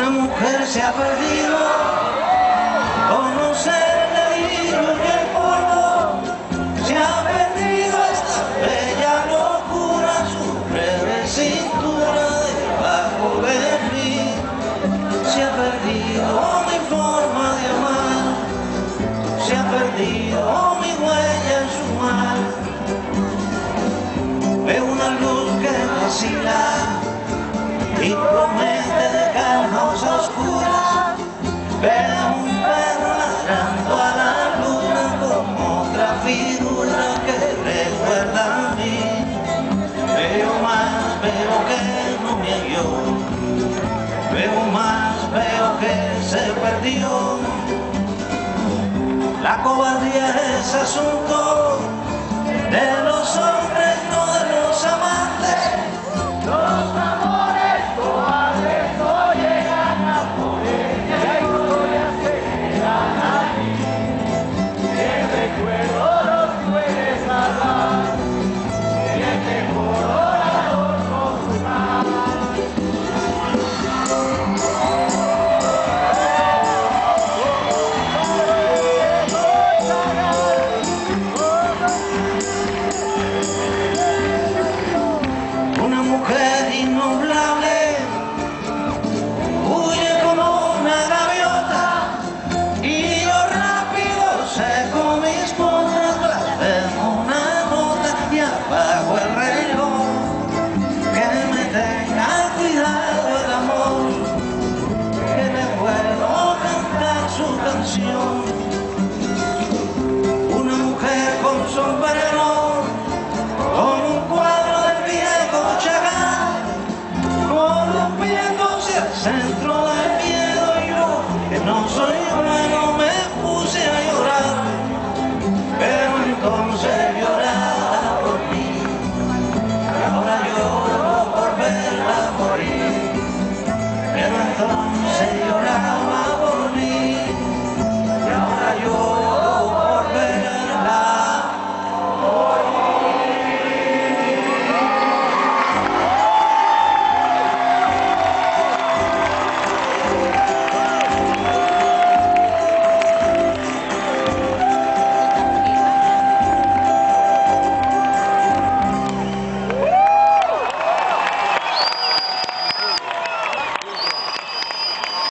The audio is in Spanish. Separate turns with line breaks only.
Una mujer se ha perdido, conocer el delirio y el polvo. Se ha perdido esta bella locura, su breve cintura debajo de mí. Se ha perdido mi forma de amar, se ha perdido mi huella en su mar. Veo una luz que vacila y promete dejarnos a oscuras. Veo un perro ladrando a la luna como otra figura que recuerda a mí. Veo más, veo que no me halló. Veo más, veo que se perdió. La cobardía es asunto de los hombres.